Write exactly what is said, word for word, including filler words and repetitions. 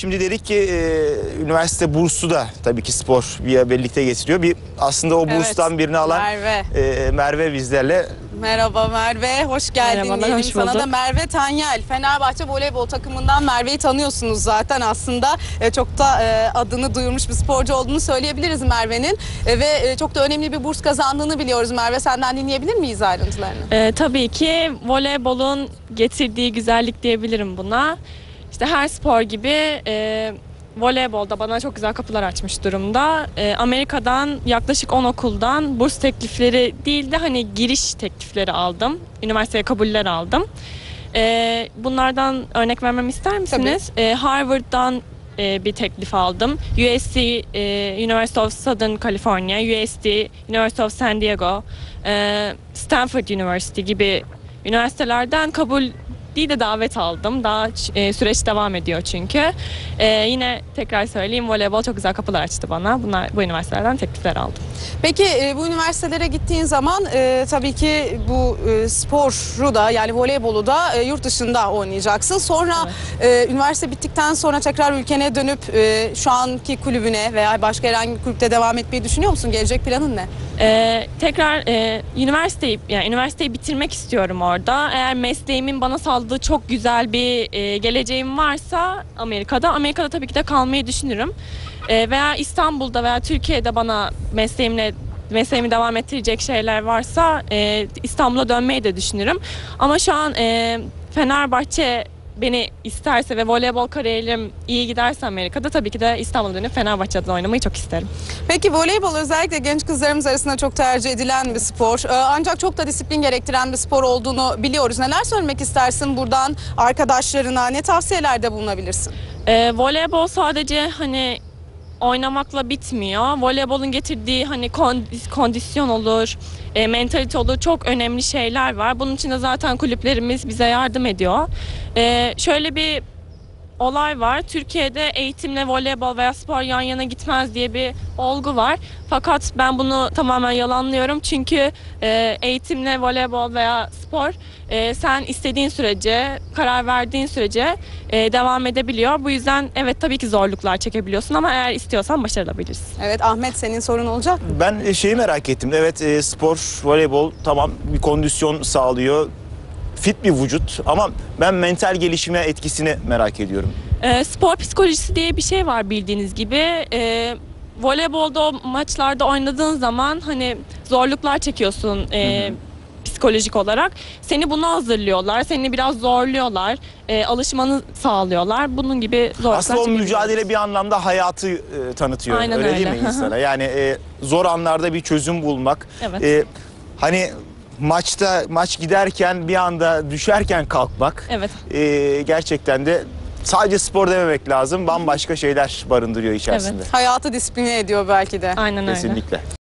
şimdi dedik ki e, üniversite bursu da tabii ki spor bir birlikte getiriyor. Bir aslında o burstan evet, birini alan Merve, e, Merve bizlerle. Merhaba Merve, hoş geldin. Merhabalar, diyelim hoş sana bulduk. da. Merve Tanyel, Fenerbahçe voleybol takımından. Merve'yi tanıyorsunuz zaten aslında. E, çok da e, adını duyurmuş bir sporcu olduğunu söyleyebiliriz Merve'nin. E, ve e, çok da önemli bir burs kazandığını biliyoruz Merve. Senden dinleyebilir miyiz ayrıntılarını? Ee, tabii ki voleybolun getirdiği güzellik diyebilirim buna. İşte her spor gibi e, voleybolda bana çok güzel kapılar açmış durumda. E, Amerika'dan yaklaşık on okuldan burs teklifleri değil de hani giriş teklifleri aldım. Üniversiteye kabuller aldım. E, bunlardan örnek vermemi ister misiniz? E, Harvard'dan e, bir teklif aldım. U S C, e, University of Southern California, U S D, University of San Diego, e, Stanford University gibi üniversitelerden kabul değil de davet aldım. Daha e, süreç devam ediyor çünkü. E, yine tekrar söyleyeyim, voleybol çok güzel kapılar açtı bana. Bunlar, bu üniversitelerden teklifler aldım. Peki e, bu üniversitelere gittiğin zaman e, tabii ki bu e, sporu da, yani voleybolu da e, yurt dışında oynayacaksın. Sonra evet, e, üniversite bittikten sonra tekrar ülkene dönüp e, şu anki kulübüne veya başka herhangi bir kulüpte devam etmeyi düşünüyor musun? Gelecek planın ne? Ee, tekrar e, üniversiteyi yani üniversiteyi bitirmek istiyorum orada. Eğer mesleğimin bana sağladığı çok güzel bir e, geleceğim varsa Amerika'da, Amerika'da tabii ki de kalmayı düşünürüm. E, veya İstanbul'da veya Türkiye'de bana mesleğimle mesleğimi devam ettirecek şeyler varsa e, İstanbul'a dönmeyi de düşünürüm. Ama şu an e, Fenerbahçe beni isterse ve voleybol kariyerim iyi giderse Amerika'da, tabii ki de İstanbul'a dönüp Fenerbahçe'de oynamayı çok isterim. Peki voleybol özellikle genç kızlarımız arasında çok tercih edilen bir spor. Ee, ancak çok da disiplin gerektiren bir spor olduğunu biliyoruz. Neler söylemek istersin buradan arkadaşlarına? Ne tavsiyelerde bulunabilirsin? Ee, voleybol sadece hani oynamakla bitmiyor. Voleybolun getirdiği hani kondisyon olur, e, mentalite olur, çok önemli şeyler var. Bunun için de zaten kulüplerimiz bize yardım ediyor. E, şöyle bir olay var. Türkiye'de eğitimle voleybol veya spor yan yana gitmez diye bir olgu var. Fakat ben bunu tamamen yalanlıyorum. Çünkü e, eğitimle voleybol veya spor e, sen istediğin sürece, karar verdiğin sürece e, devam edebiliyor. Bu yüzden evet, tabii ki zorluklar çekebiliyorsun ama eğer istiyorsan başarabilirsin. Evet Ahmet, senin sorun olacak mı? Ben şeyi merak ettim. Evet, e, spor, voleybol tamam bir kondisyon sağlıyor. Fit bir vücut ama ben mental gelişime etkisini merak ediyorum. E, spor psikolojisi diye bir şey var bildiğiniz gibi. E, voleybolda o maçlarda oynadığın zaman hani zorluklar çekiyorsun e, hı hı. psikolojik olarak. Seni buna hazırlıyorlar, seni biraz zorluyorlar, e, alışmanı sağlıyorlar. Bunun gibi zorluklar aslında o mücadele bir anlamda hayatı e, tanıtıyor. Aynen öyle, öyle değil mi insana? Yani e, zor anlarda bir çözüm bulmak. Evet. E, hani maçta maç giderken bir anda düşerken kalkmak. Evet. E, gerçekten de sadece spor dememek lazım. Bambaşka şeyler barındırıyor içerisinde. Evet. Hayatı disipline ediyor belki de. Aynen öyle. Kesinlikle.